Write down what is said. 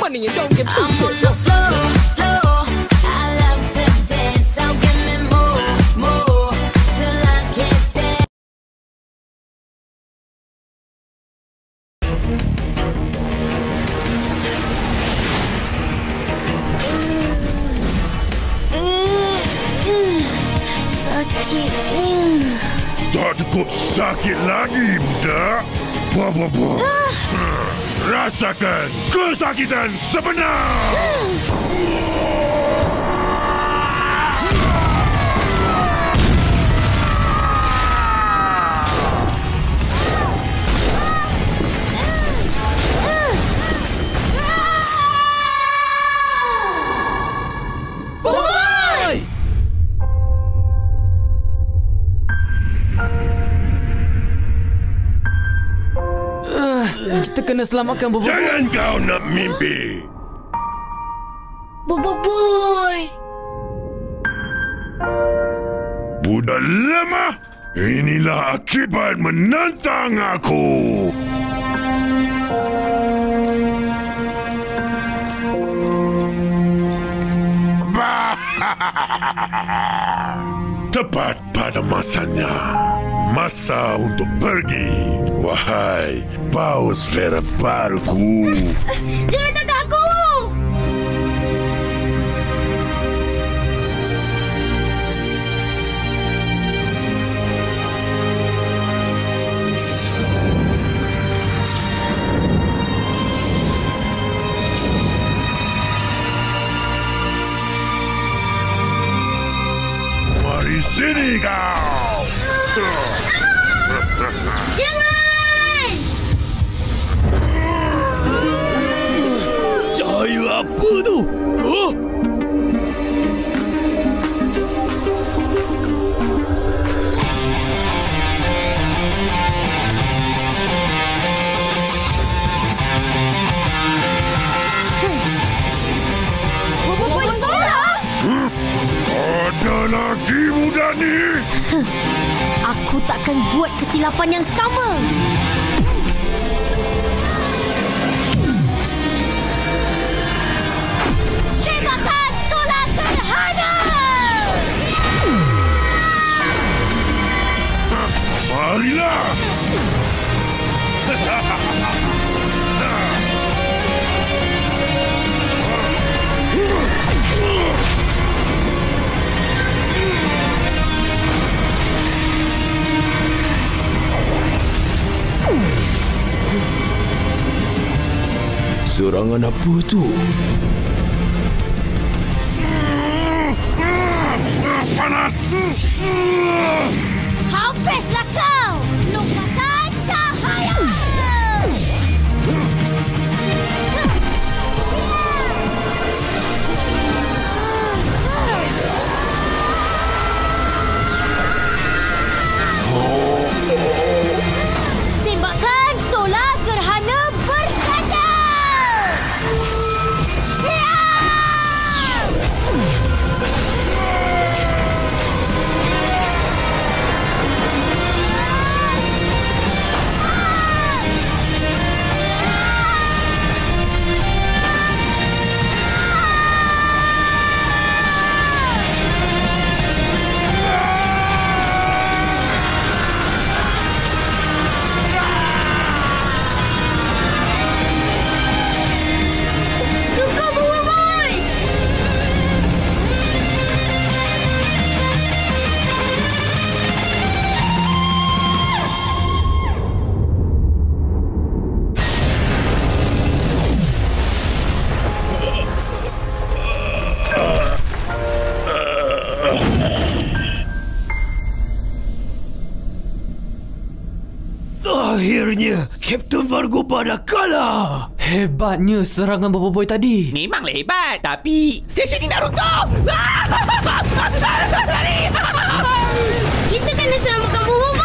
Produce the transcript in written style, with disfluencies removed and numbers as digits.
money and don't give two I'm on shits. the floor, floor. I love to dance, so give me more, more, till I can't stand. Sakit. Tak cukup sakit lagi, budak. Boboiboy. Rasakan kesakitan sebenar. Kita kena selamatkan boboiboy. Jangan kau nak mimpi. Boboiboy. Budak lemah. Inilah akibat menantang aku. Tepat pada masanya. Masa untuk pergi. Wahai paus Vera baruku. Jangan tangkap aku. Mari sini kau. Jangan. Cahaya apa tu? Huh? Boboiboy salah. Ada lagi budak ni. Aku takkan buat kesilapan yang sama. Tembakan solar gerhana. Marilah. Serangan apa tu? Panas. Habislah kau. Lupakan cahaya. Tembakan solar gerhana berganda. Cukup, boboiboy. Akhirnya, Kapten Vagoba dah kalah. Hebatnya serangan boboiboy tadi. Memanglah hebat, tapi station ni Naruto! Lari! Kita kena selamatkan boboiboy.